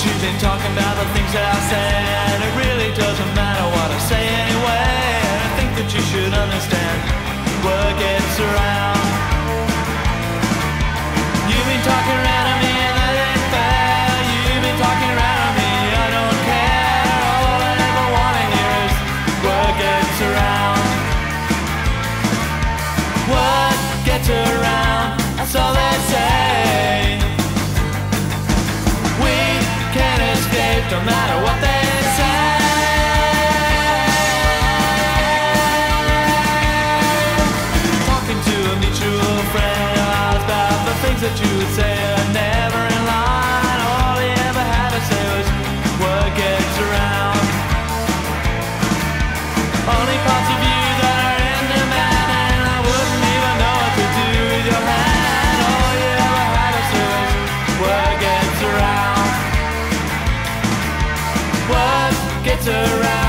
you've been talking about the things that I said. It really doesn't matter what I say anyway. And I think that you should understand, word gets around. You've been talking around to me and that ain't fair. You've been talking around to me, I don't care. All I ever want to hear is word gets around. Word gets around, that's all they say. We can't escape no matter what they say. Talking to a mutual friend about the things that you would say are never in line. All he ever had to say was word gets around. Only parts of you that are in demand, and I wouldn't even know what to do with your hand. All you ever had to say was word gets around. Word gets around.